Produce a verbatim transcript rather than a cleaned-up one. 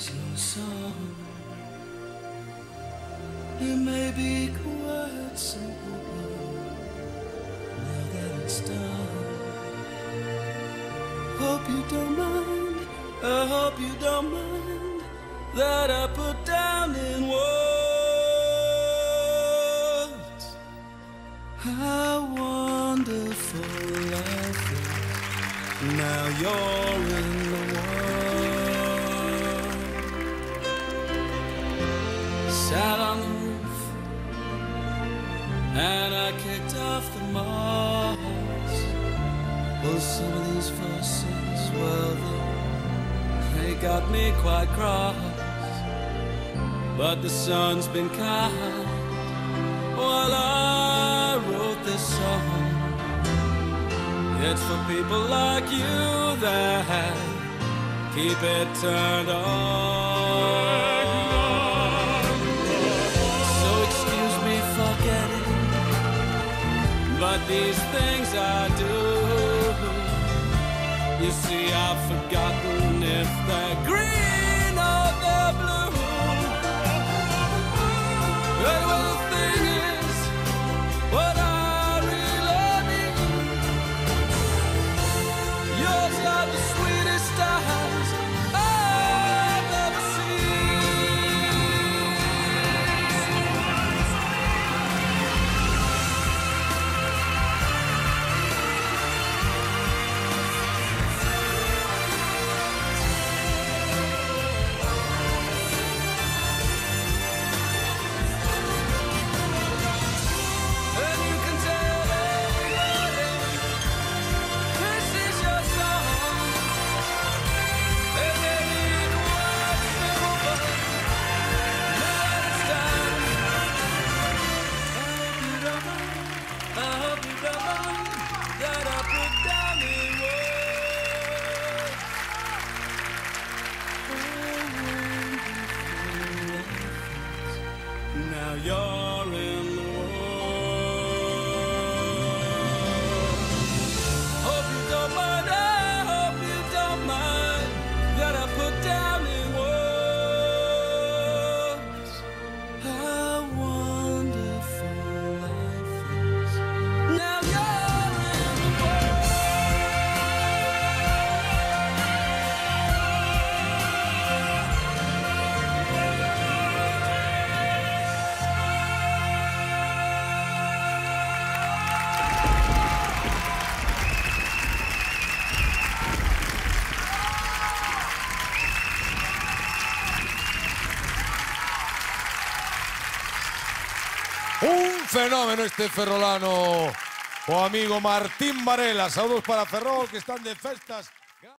is your song. It may be quite simple, but now that it's done, hope you don't mind, I hope you don't mind that I put down in words how wonderful life is. Now you're in the world. Sat on the roof and I kicked off the moss. Well, some of these verses, well, they got me quite cross. But the sun's been kind while I wrote this song. It's for people like you that keep it turned on. So excuse me for getting, but these things I do, you see I've forgotten if they're green or they're blue. But well, the thing is, what I really need, yours are the sweetest eyes I've ever now you're in the world. Hope you don't mind, I hope you don't mind that I put down in words how wonderful life is. Now you're in the Un fenómeno este ferrolano o amigo Martín Varela. Saludos para Ferrol, que están de festas.